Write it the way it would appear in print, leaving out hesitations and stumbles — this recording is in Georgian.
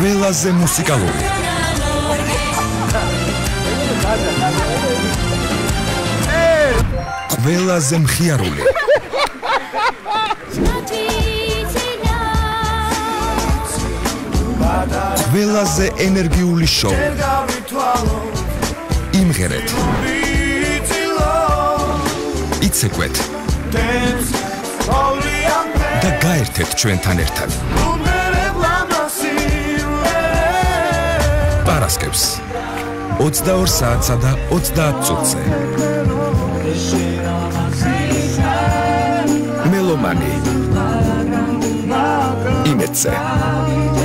ყველაზე მუსიკალური. ყველაზე მხიარული. ყველაზე ენერგიული შოუ. იმღერეთ. იცეკვეთ. და გაერთეთ ჩვენთან ერთად. პარასკევს 22 საათსა და 30 წუთზე. მელომანი იმედზე.